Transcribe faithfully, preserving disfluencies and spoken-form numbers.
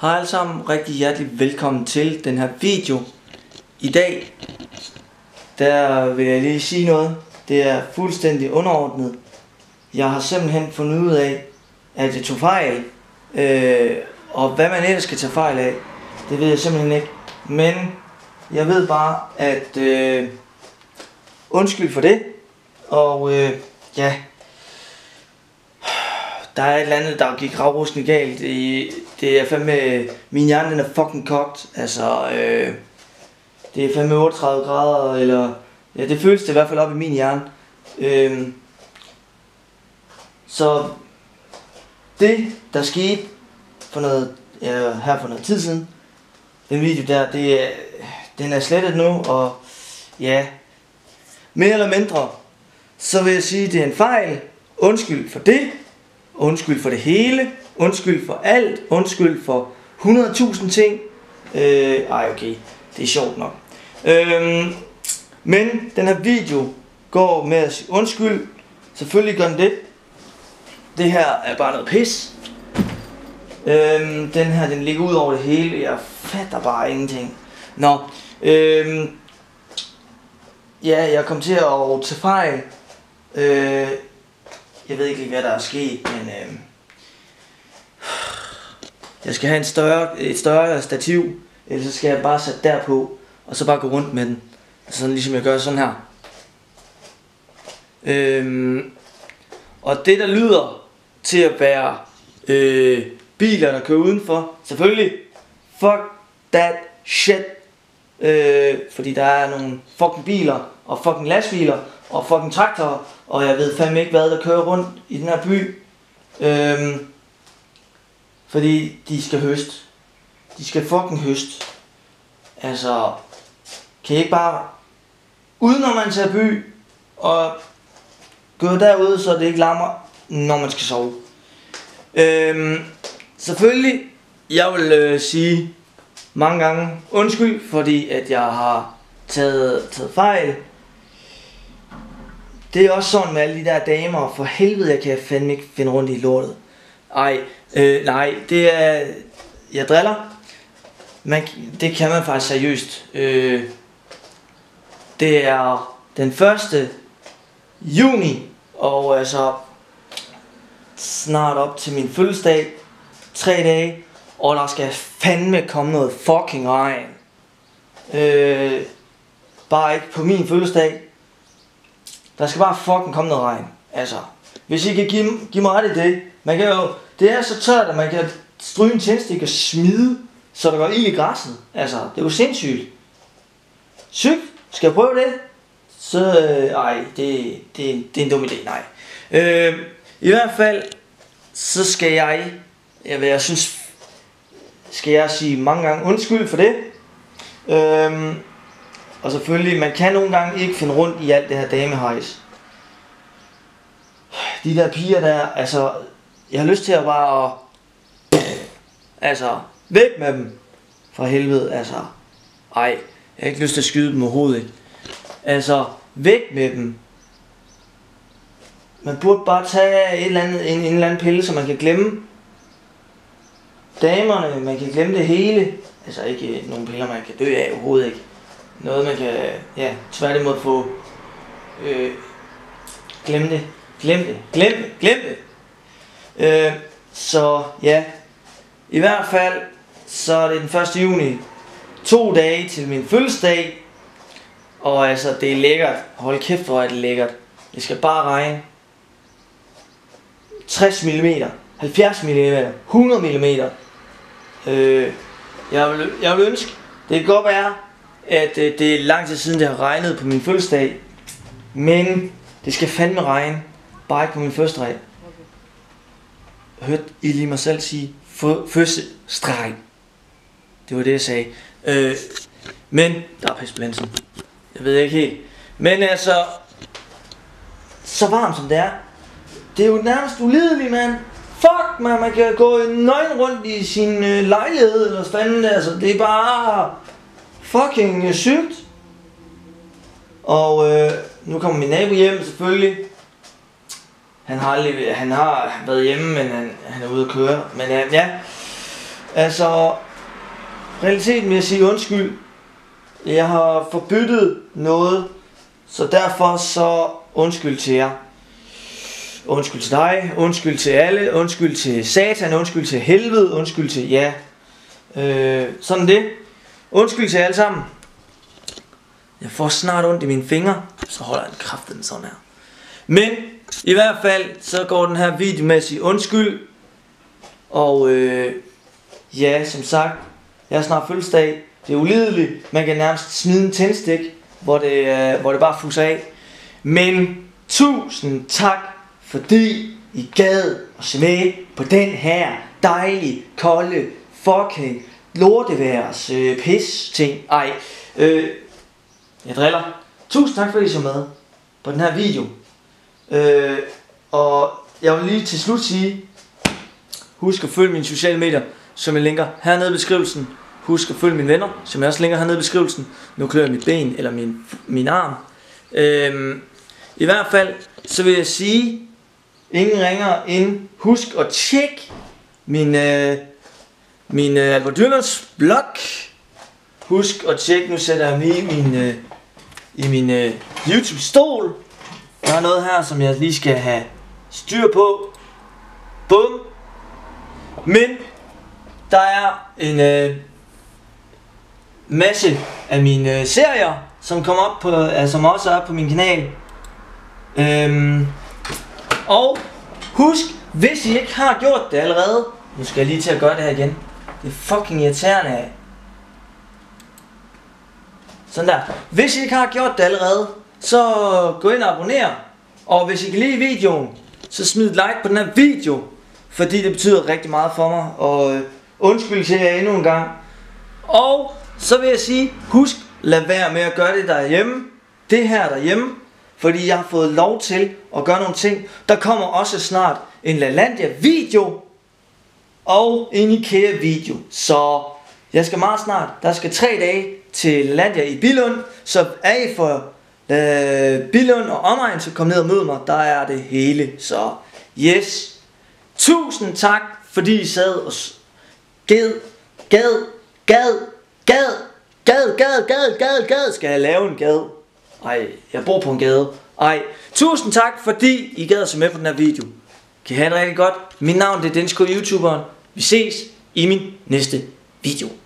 Hej alle sammen, rigtig hjertelig velkommen til den her video. I dag, der vil jeg lige sige noget. Det er fuldstændig underordnet. Jeg har simpelthen fundet ud af, at jeg tog fejl. Øh, og hvad man ellers skal tage fejl af, det ved jeg simpelthen ikke. Men jeg ved bare, at øh, undskyld for det. Og øh, ja, der er et eller andet, der gik ravruskende galt. Det er fandme, min hjerne den er fucking kogt. Altså, øh, det er fandme otteogtredive grader, eller ja, det føles det i hvert fald op i min hjerne. Øh, så det, der skete for noget, ja, her for noget tid siden, den video der, det er, den er slettet nu, og ja, mere eller mindre, så vil jeg sige, at det er en fejl. Undskyld for det. Undskyld for det hele. Undskyld for alt. Undskyld for hundrede tusind ting. Øh, ej, okay. Det er sjovt nok. Øh, men den her video går med at sige undskyld. Selvfølgelig gør den det. Det her er bare noget pis. Øh, den her, den ligger ud over det hele. Jeg fatter bare ingenting. Nå. Øh, ja, jeg kom til at tage fejl. Øh, Jeg ved ikke lige, hvad der er sket, men øh, jeg skal have en større, et større stativ, eller så skal jeg bare sætte derpå, og så bare gå rundt med den. Sådan ligesom jeg gør sådan her. Øh, og det der lyder til at være øh, biler, der kører udenfor, selvfølgelig, fuck that shit. Øh, fordi der er nogle fucking biler, og fucking lastbiler, og fucking traktorer, og jeg ved fandme ikke hvad der kører rundt i den her by. Øhm, fordi de skal høste. De skal fucking høste. Altså, kan I ikke bare, uden når man tager by, og gå derude, så det ikke larmer, når man skal sove. Øhm, selvfølgelig, jeg vil øh, sige mange gange undskyld, fordi at jeg har taget, taget fejl. Det er også sådan med alle de der damer, for helvede, jeg kan fandme ikke finde rundt i lortet. Ej, øh, nej, det er, jeg driller. Man, det kan man faktisk seriøst. Øh, det er den første juni, og altså snart op til min fødselsdag, tre dage, og der skal fandme komme noget fucking regn. Øh, bare ikke på min fødselsdag. Der skal bare fucking komme noget regn. Altså, hvis I kan give, give mig ret i det. Man kan jo, det er så tørt, at man kan stryge en tændstik og smide, så der går ild i græsset. Altså, det er jo sindssygt. Sygt. Skal jeg prøve det? Så, øh, ej, det, det, det er en dum idé, nej. Øh, I hvert fald, så skal jeg, jeg, vil, jeg synes, skal jeg sige mange gange undskyld for det. Øh, Og selvfølgelig, man kan nogle gange ikke finde rundt i alt det her damehejs. De der piger der, altså, jeg har lyst til at bare, altså, væk med dem. For helvede, altså, ej, jeg har ikke lyst til at skyde dem overhovedet. Altså, væk med dem. Man burde bare tage et eller andet, en, en eller anden pille, så man kan glemme damerne, man kan glemme det hele. Altså ikke nogen piller, man kan dø af overhovedet ikke. Noget man kan, ja, tværtimod få, øh, glem det, glem det, glem det, glem det. Øh, så ja, i hvert fald, så er det den første juni, to dage til min fødselsdag, og altså, det er lækkert, hold kæft hvor er det lækkert, det skal bare regne, tres millimeter, halvfjerds millimeter, hundrede millimeter, øh, jeg vil, jeg vil ønske, det kan godt være, at øh, det er lang tid siden det har regnet på min fødselsdag, men det skal fandme regne, bare ikke på min fødselsdag. Okay. Hørte I lige mig selv sige fødselsdag? Det var det jeg sagde. Øh, men der er pis på linsen. Jeg ved ikke helt. Men altså, så varmt som det er, det er jo nærmest ulideligt, mand. Fuck, man, man kan gå nøgen rundt i sin øh, lejlighed eller fanden, altså det er bare fucking sygt. Og øh, nu kommer min nabo hjem selvfølgelig. Han har aldrig, han har været hjemme, men han, han er ude at køre. Men øh, ja, Altså, realiteten vil jeg sige undskyld. Jeg har forbyttet noget, så derfor så undskyld til jer. Undskyld til dig, undskyld til alle, undskyld til satan, undskyld til helvede, undskyld til ja. Øh, sådan det. Undskyld til jer alle sammen. Jeg får snart ondt i mine fingre, så holder jeg den kraften sådan her. Men i hvert fald så går den her video med at sige undskyld. Og øh, ja, som sagt, jeg har snart fødselsdag. Det er ulideligt. Man kan nærmest smide en tændstik, hvor det, øh, hvor det bare fuser af. Men tusind tak, fordi I gad at se med på den her dejlige, kolde, fucking lorteværs øh, pis ting. Ej, øh, jeg driller. Tusind tak, fordi I så med på den her video. Øh, og jeg vil lige til slut sige, husk at følge mine sociale medier, som jeg linker hernede i beskrivelsen. Husk at følge mine venner, som jeg også linker hernede i beskrivelsen. Nu klør jeg mit ben eller min, min arm. Øh, I hvert fald, så vil jeg sige, ingen ringer ind. Husk at tjekke min, øh, min øh, Albert Dyrlands blog. Husk at tjekke, nu sætter jeg mig i min, øh, i min øh, YouTube-stol. Der er noget her, som jeg lige skal have styr på. Bum. Men der er en øh, masse af mine øh, serier, som kommer op på, altså, som også er på min kanal. Øhm, og husk, hvis I ikke har gjort det allerede, nu skal jeg lige til at gøre det her igen. Det er fucking irriterende af. Sådan der. Hvis I ikke har gjort det allerede, så gå ind og abonner. Og hvis I kan lide videoen, så smid et like på den her video, fordi det betyder rigtig meget for mig. Og øh, undskyld til jer endnu en gang. Og så vil jeg sige, husk, lad være med at gøre det derhjemme. Det her derhjemme. Fordi jeg har fået lov til at gøre nogle ting. Der kommer også snart en LaLandia video og en IKEA video. Så jeg skal meget snart. Der skal tre dage til LaLandia i Billund. Så er I for øh, Billund og omegn, så kom ned og mød mig. Der er det hele. Så yes. Tusind tak, fordi I sad og gad, gad, gad, gad, gad, gad, gad, gad, gad. Skal jeg lave en gad? Ej, jeg bor på en gade. Ej, tusind tak, fordi I gad at se med på den her video. Kan I have det rigtig godt. Mit navn det er Densko YouTuberen. Vi ses i min næste video.